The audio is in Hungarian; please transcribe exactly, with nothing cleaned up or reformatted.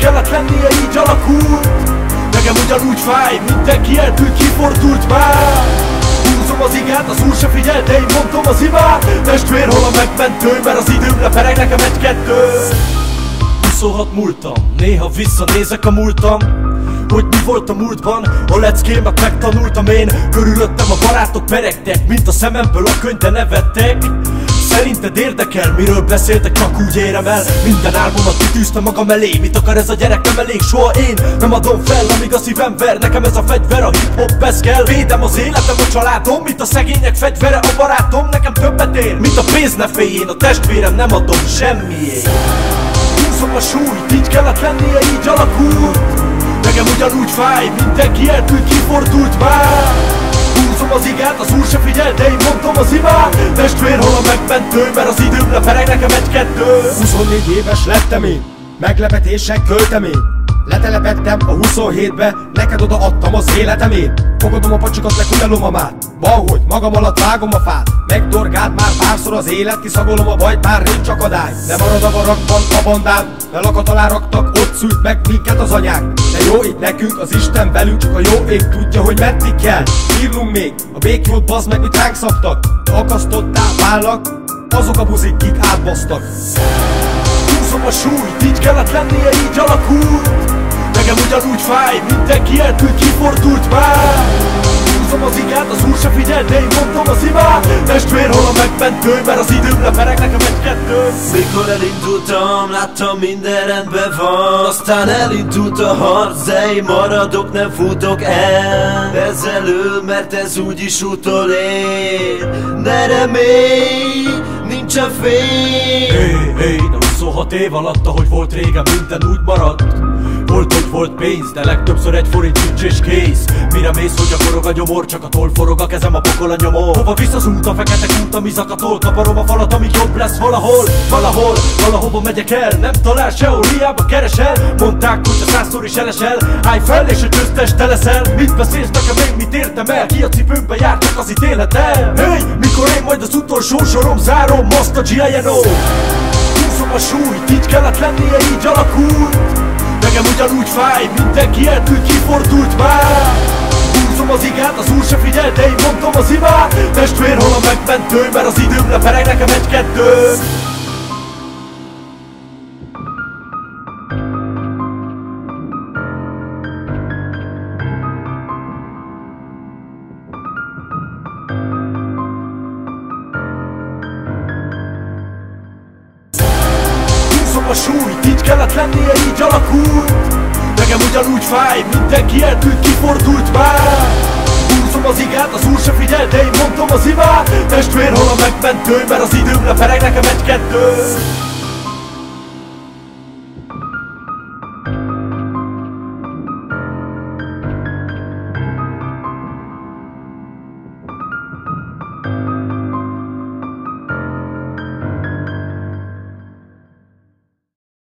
kellett lennie, így alakult. Nekem ugyanúgy fáj, mindenki eltűnt, kifordult már. Húzom az igát, az úr se figyel, de én mondom az imát. Testvér, hol a megmentő, mert az időm lepereg nekem egy-kettő. huszonhat múltam, néha visszanézek a múltam, hogy mi volt a múltban, a leckémet megtanultam én. Körülöttem a barátok meregtek, mint a szememből a könyv, de nevettek. Szerinted érdekel, miről beszéltek, csak úgy érem el. Minden álmomat kitűztem magam elé. Mit akar ez a gyerek, nem elég soha én. Nem adom fel, amíg a szívem ver. Nekem ez a fegyver, a hip-hop, ez kell. Védem az életem, a családom, mint a szegények fegyvere. A barátom nekem többet ér, mint a pénz, ne féljén. A testvérem, nem adom semmiért. Húzom a súlyt, így kellett lennie, így alakult. Nekem ugyanúgy fáj, mindenki eltűnt, kifordult már. Húzom az igát, az úr se figyel, de én mondom az imát. Testvér, hol a megmentő, mert az időm lepereg nekem egy-kettő. huszonnégy éves lettem én, meglepetésen költem én. Letelepedtem a huszonhétbe, neked oda adtam az életemét. Fogadom a pacsikat, lekulelom a mát. Van, hogy magam alatt vágom a fát. Megdorgált már párszor az élet, kiszagolom a bajt, már rég csak akadály. De marad a barakban a bandám, ne lakat alá raktak, ott szült meg minket az anyák. De jó itt nekünk, az Isten velünk, csak a jó ég tudja, hogy meddig kell írnunk még. A békjót bazd meg, mit ránk szabtak, akasztottá válnak azok a buzik, kik átbasztak. Húzom a súlyt, így kellett lennie, így alakult. Nekem ugyanúgy fáj, mindenki eltűnt, kifordult már. Húzom az igát, az úr se figyel, de én mondom az imát. Testvér, hol a megmentő, mert az időm lepereg nekem egy-kettő. Mikor elindultam, láttam minden rendben van. Aztán elindult a harc, de én maradok, nem futok el. Ezzel ül, mert ez úgyis utolér. Ne remélj, nincsen fény. Hé, hé, de huszonhat év alatt, ahogy volt régen, minden úgy maradt. Volt, hogy volt pénz, de legtöbbször egy forint nincs és kész. Mire mész, hogy a forog a nyomor, csak a toll forog a kezem, a pokol a nyomor. Hova visz az út, a fekete kút, ami zakatol. Kaparom a falat, amíg jobb lesz valahol. Valahol, valahova megyek el, nem talál sehol, hiába keresel. Mondták, hogy a százszor is elesel. Állj fel és a győztes te leszel. Mit beszélsz nekem, én mit értem el? Ki a cipőmbe jár, csak az ítélet el. Hey, mikor én majd az utolsó sorom zárom, azt a G I N O. Húzom a súlyt, így kellett lennie, így alakult. Nekem ugyanúgy fáj, mindenki eltűnt, kifordult már. Húzom az igát, az úr se figyel, de én mondom az imát. Testvér, hol a megmentő, mert az időm lepereg nekem egy-kettő. Húzom a súlyt, így kellett lennie, így alakult. Nekem ugyanúgy fáj, mindenki eltűnt, kifordult már. Húzom az igát, az úr se figyel, de én mondom az imát. Testvér, hol a megmentő, mert az időm lepereg nekem egy-kettő.